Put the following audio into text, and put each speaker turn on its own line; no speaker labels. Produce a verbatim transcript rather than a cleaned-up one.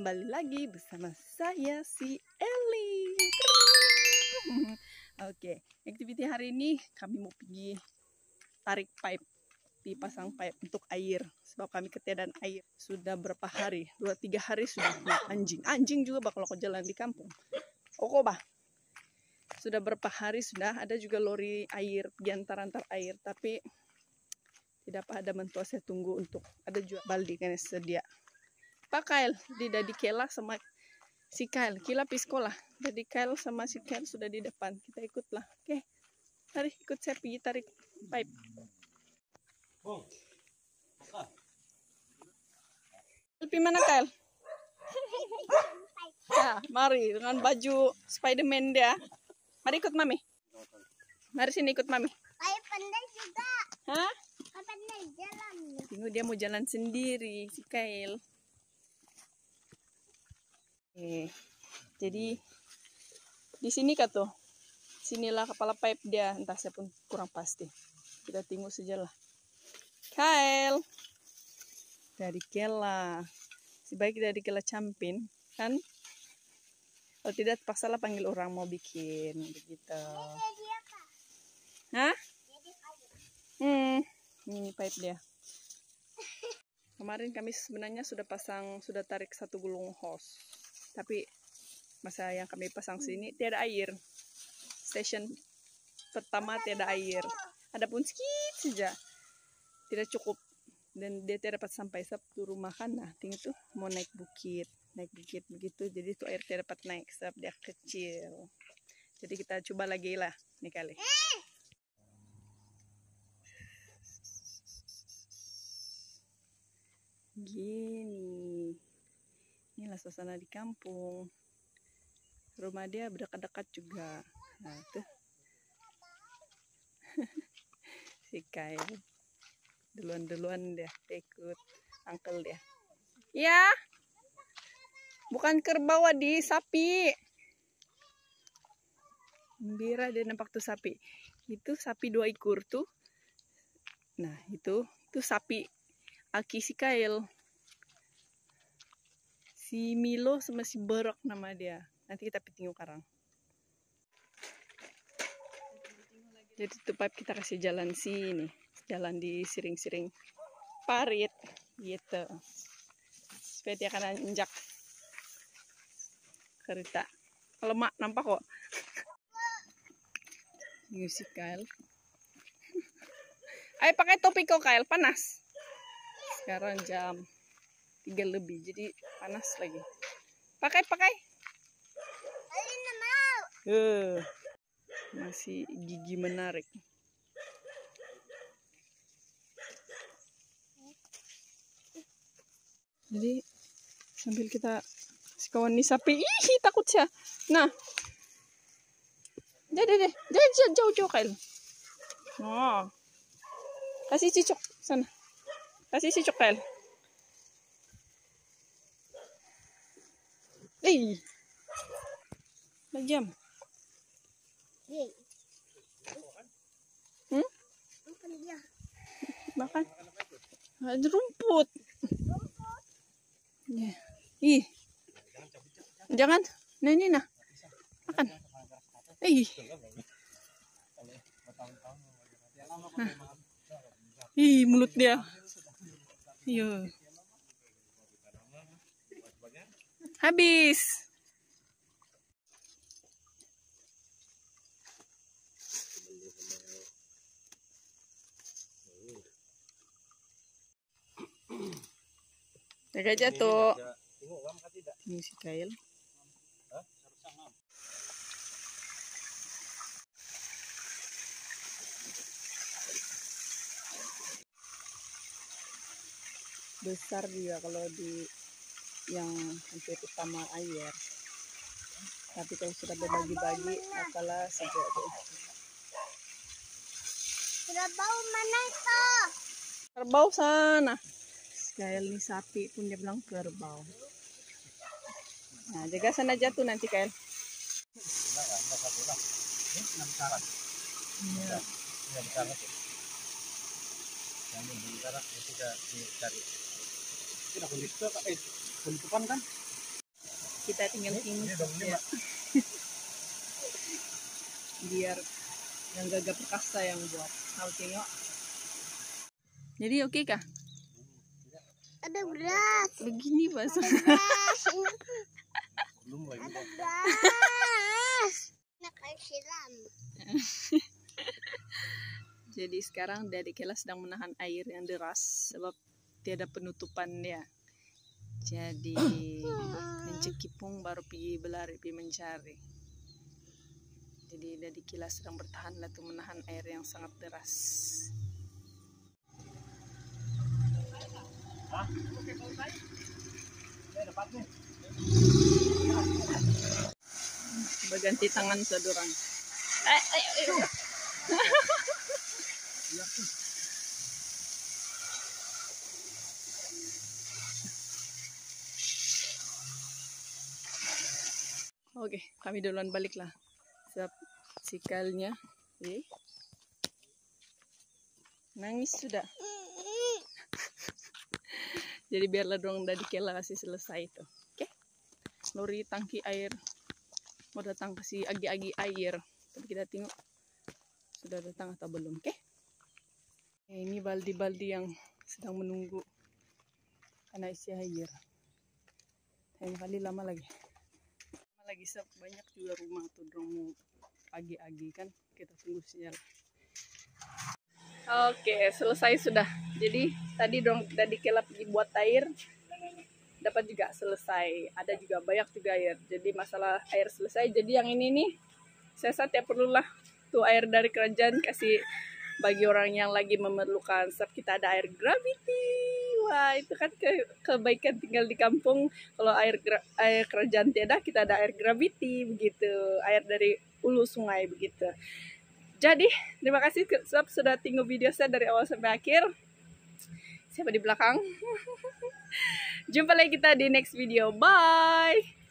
kembali lagi bersama saya si Eli. Oke, aktiviti hari ini kami mau pergi tarik pipe, dipasang pipe untuk air. Sebab kami ketiadaan air sudah berapa hari, dua tiga hari sudah. Nah, anjing, anjing juga bakal kau jalan di kampung. Oko bah, sudah berapa hari sudah ada juga lori air, antar-antar air, tapi tidak ada mentua. Saya tunggu untuk ada juga baldi kan sedia. Pak Kail, di Dadi Kela sama si Kail, Kila pi sekolah. Dadi Kail sama si Kail sudah di depan. Kita ikutlah. Oke, mari ikut saya pergi tarik pipe. Pi mana Kail? Ya, mari dengan baju Spiderman dia. Mari ikut Mami. Mari sini ikut Mami.
Kayak pandai juga.
Hah?
Kayak pandai jalan.
Tunggu, dia mau jalan sendiri si Kail. Oke, jadi di sini kah tuh? Sinilah kepala pipe dia, entah saya pun kurang pasti. Kita tunggu saja lah. Kail, dari Kela, sebaik dari Kela Campin, kan? Kalau tidak paksalah panggil orang mau bikin begitu. Hah? Hmm, ini pipe dia. Kemarin kami sebenarnya sudah pasang, sudah tarik satu gulung hose. Tapi masa yang kami pasang sini tiada air. Station pertama tiada air. Adapun sedikit saja tidak cukup dan dia tidak dapat sampai satu rumah kan. Nah, tinggi tuh mau naik bukit, naik bukit begitu. Jadi tuh air tidak dapat naik sebab dia kecil. Jadi kita coba lagi lah nih kali. Gini. Inilah suasana di kampung. Rumah dia berdekat-dekat juga. Nah, tuh. Si Kail. Duluan-duluan dia ikut uncle dia. Ya. Bukan kerbau di sapi. Gembira dia nampak tuh sapi. Itu sapi dua ekor tuh. Nah, itu tuh sapi aki si Kail. Si Milo sama si Berok nama dia. Nanti kita tengok karang. Jadi tuh pipe kita kasih jalan sini, jalan di siring-siring parit gitu. Supaya dia akan injak kereta. Kalau mak nampak kok. Musik Kail. Ayo pakai topi kok Kail, panas. Sekarang jam tiga lebih, jadi panas lagi. Pakai, pakai. Uh, masih gigi menarik. Jadi sambil kita si kawan nih sapi, ih takut sih. Nah, jadi deh, jadi jauh-jauh Kail. Oh, kasih cicok sana, kasih cicok Kail. Eh, jam. Hmm? Makan. Ada rumput. Ya. Ih. Jangan. Nah ini nah. Makan. Ih. Nah. Ih, mulut dia. Iya. Habis. Jaga jatuh. Ini si Kail. Besar juga kalau di yang hampir utama air. Tapi kalau sudah berbagi-bagi, apalah sejak itu.
Kerbau mana itu?
Kerbau sana. Kail nih sapi pun dia bilang kerbau. Nah, jaga sana jatuh nanti Kail. Iya.
Tidak penutupan kan?
Kita tinggal timus ya. Biar yang gagah perkasa yang buat. Tahu tengok. Jadi oke okay kah?
Ada beras.
Begini bahasa.
Beras.
Belum lagi.
Ada beras. Nak air siram.
Jadi sekarang Daddy Kela sedang menahan air yang deras sebab tiada penutupan ya. Jadi mencekipung baru pergi berlari pergi mencari. Jadi Daddy Kela sedang bertahan lah tuh menahan air yang sangat deras.
Hah? Oke, selesai. Saya dapat nih.
Berganti tangan sedorang. Eh, eh, eh. Oke, kami duluan balik lah. Sebab sikalnya, eh, nangis sudah. Jadi biarlah dong Daddy Kela kasih selesai itu. Oke, lori tangki air mau datang kasih agi-agi air. Tapi kita tengok sudah datang atau belum. Oke, ini baldi-baldi yang sedang menunggu karena isi air. Lain kali lama lagi. Lama lagi sebab banyak juga rumah tuh dong mau agi-agi kan. Kita tunggu sinyal. Oke, selesai sudah. Jadi tadi dong Daddy Kela pergi buat air, dapat juga selesai. Ada juga banyak juga air. Jadi masalah air selesai. Jadi yang ini nih, saya rasa tidak perlulah tuh air dari kerajaan kasih bagi orang yang lagi memerlukan. Sebab kita ada air gravity. Wah, itu kan ke kebaikan tinggal di kampung. Kalau air air kerajaan tiada, kita ada air gravity begitu. Air dari hulu sungai begitu. Jadi, terima kasih sebab sudah tengok video saya dari awal sampai akhir. Siapa di belakang? Jumpa lagi kita di next video. Bye!